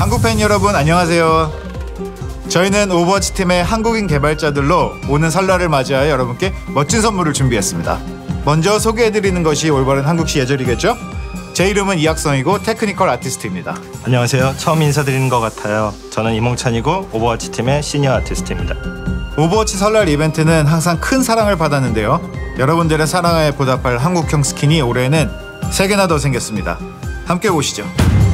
한국 팬 여러분 안녕하세요. 저희는 오버워치 팀의 한국인 개발자들로 오는 설날을 맞이하여 여러분께 멋진 선물을 준비했습니다. 먼저 소개해드리는 것이 올바른 한국시 예절이겠죠? 제 이름은 이학성이고 테크니컬 아티스트입니다. 안녕하세요. 처음 인사드리는 것 같아요. 저는 이몽찬이고 오버워치 팀의 시니어 아티스트입니다. 오버워치 설날 이벤트는 항상 큰 사랑을 받았는데요. 여러분들의 사랑에 보답할 한국형 스킨이 올해는 3개나 더 생겼습니다. 함께 보시죠.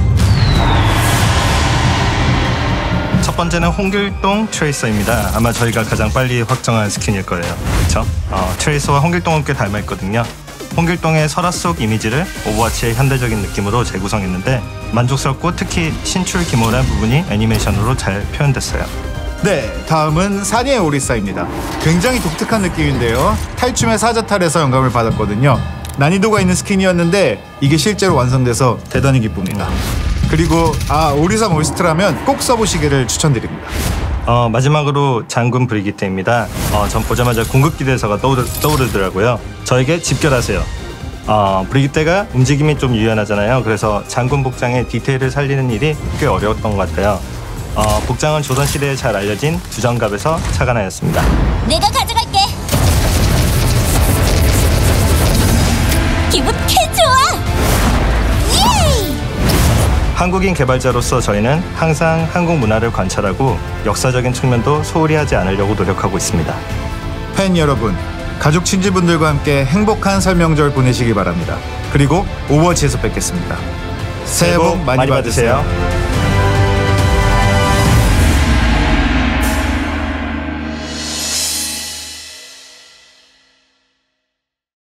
첫 번째는 홍길동 트레이서입니다. 아마 저희가 가장 빨리 확정한 스킨일 거예요. 그렇죠? 트레이서와 홍길동은 꽤 닮아있거든요. 홍길동의 설화 속 이미지를 오버워치의 현대적인 느낌으로 재구성했는데 만족스럽고 특히 신출 기모란 부분이 애니메이션으로 잘 표현됐어요. 네, 다음은 사니의 오리사입니다. 굉장히 독특한 느낌인데요. 탈춤의 사자탈에서 영감을 받았거든요. 난이도가 있는 스킨이었는데 이게 실제로 완성돼서 대단히 기쁩니다. 그리고 오리사 몬스트라면 꼭 써보시기를 추천드립니다. 마지막으로 장군 브리기테입니다. 전 보자마자 궁극기 대사가 떠오르더라고요. 저에게 집결하세요. 브리기테가 움직임이 좀 유연하잖아요. 그래서 장군 복장의 디테일을 살리는 일이 꽤 어려웠던 것 같아요. 복장은 조선시대에 잘 알려진 두정갑에서 착안하였습니다. 내가 가져갈게. 기분 개 좋아. 예이! 한국인 개발자로서 저희는 항상 한국 문화를 관찰하고 역사적인 측면도 소홀히 하지 않으려고 노력하고 있습니다. 팬 여러분, 가족 친지분들과 함께 행복한 설명절 보내시기 바랍니다. 그리고 오버워치에서 뵙겠습니다. 새해 복 많이 받으세요.